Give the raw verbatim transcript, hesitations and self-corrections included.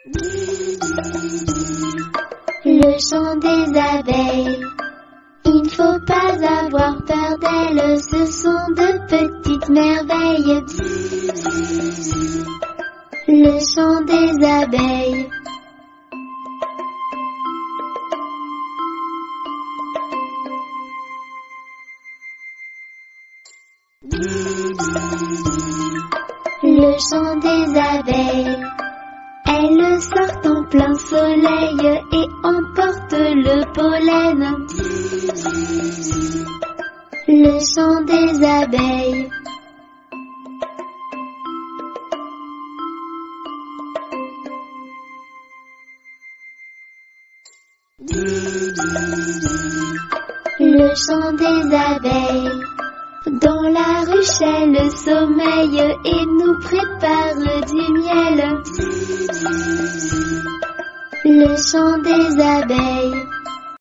Le chant des abeilles. Il ne faut pas avoir peur d'elles, ce sont de petites merveilles. Le chant des abeilles. Le chant des abeilles. Elles sortent en plein soleil et emportent le pollen. Le chant des abeilles. Le chant des abeilles. Dans la ruche elles sommeillent et nous préparent du miel. Le chant des abeilles.